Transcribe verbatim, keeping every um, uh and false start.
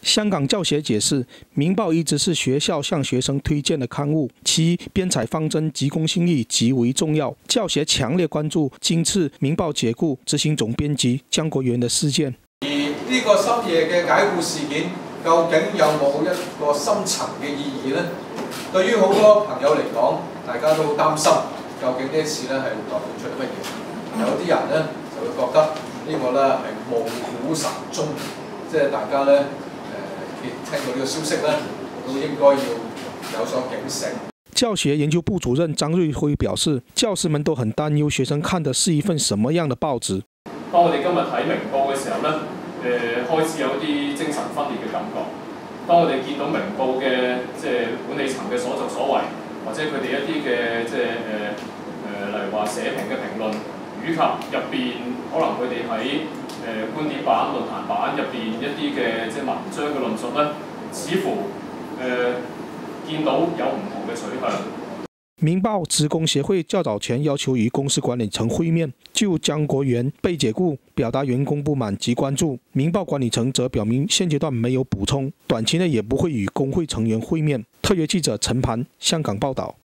香港教协解释，《明报》一直是学校向学生推荐的刊物，其编采方针及公信力极为重要。教协强烈關注今次《明報》解僱執行總編輯張國元的事件。 而呢個深夜嘅解僱事件，究竟有冇一個深層嘅意義呢？對於好多朋友嚟講，大家都好擔心，究竟呢一次咧係代表出乜嘢？有啲人咧就會覺得呢個咧係卧虎神蹤，即係大家咧。 聽到呢個消息呢，都應該要有所警醒。 教協研究部主任張瑞輝表示，教師們都很擔憂學生看的是一份什麼樣的報紙。 當我哋今日睇明報嘅時候呢，誒、呃、開始有啲精神分裂嘅感覺。當我哋見到明報嘅即係管理層嘅所作所為，或者佢哋一啲嘅即係誒誒，例如話社評嘅評論，以及入邊可能佢哋喺 誒觀點版、論壇版入邊一啲嘅即係文章嘅論述咧，似乎誒、呃、見到有唔同嘅取向。 明報職工協會較早前要求與公司管理層會面，就張國元被解僱表達員工不滿及關注。明報管理層則表明現階段沒有補充，短期內也不會與工會成員會面。特約記者陳盤香港報導。